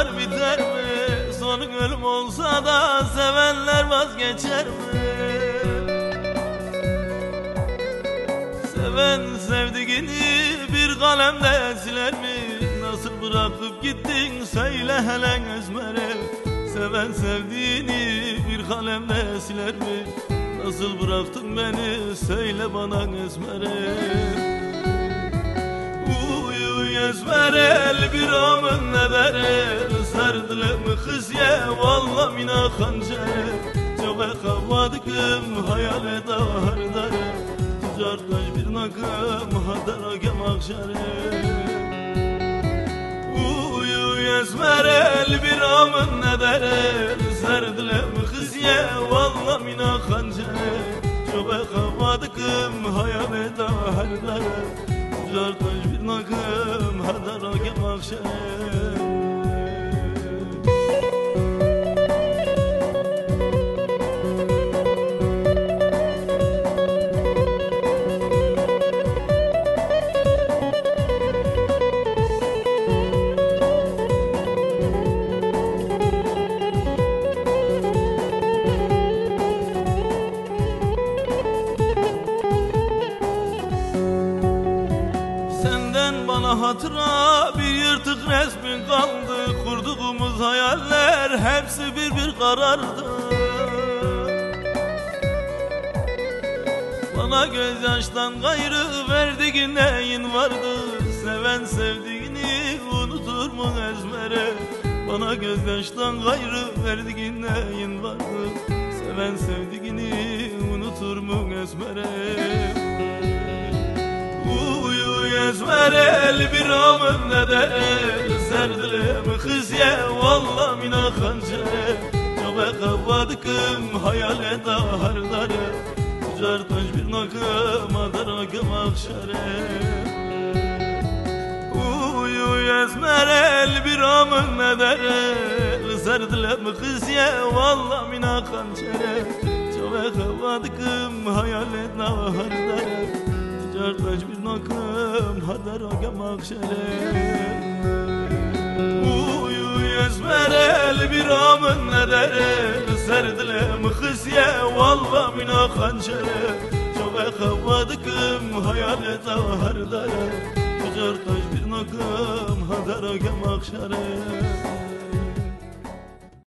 aşklar biter mi? Sonu ölüm olsa da sevenler vazgeçer mi? Seven sevdiğini bir kalemle siler mi? Nasıl bırakıp gittin söyle hele Ezmere. Seven sevdiğini bir kalemle siler mi? Nasıl bıraktın beni söyle bana Ezmere. Ezmerel bir amın ne verer Serdilem kızye valla mina hançere Çöbe kavadıkım hayal edar dare Ticartaş bir nakım hadara gemakşare Uyu ezmerel bir amın ne verer Serdilem kızye valla mina hançere Çöbe kavadıkım hayal edar dare Ticartaş bir nakım hadara gemakşare Bana hatıra bir yırtık resmin kaldı Kurduğumuz hayaller hepsi bir karardı Bana gözyaştan gayrı verdiğin neyin vardı Seven sevdiğini unutur mu Ezmere Bana gözyaştan gayrı verdiğin neyin vardı Seven sevdiğini unutur mu Ezmere Ezmerel bir amın ne der Serdilem kızye valla mina hançere Çöbe kavadıkım hayal edar dare Ticartaş bir nakım adara gemakşare Uyu ezmerel bir amın ne der Serdilem kızye valla mina hançere Çöbe kavadıkım hayal edar dare Ticartaş bir nakım hadara gemakşare Uyu ezmerel bir amın ne der Serdilem kızye valla mina hançere Çöbe kavadıkım hayal edar dare Ticartaş bir nakım hadara gemakşare